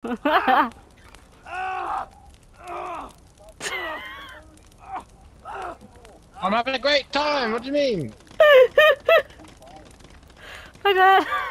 I'm having a great time. What do you mean? Okay.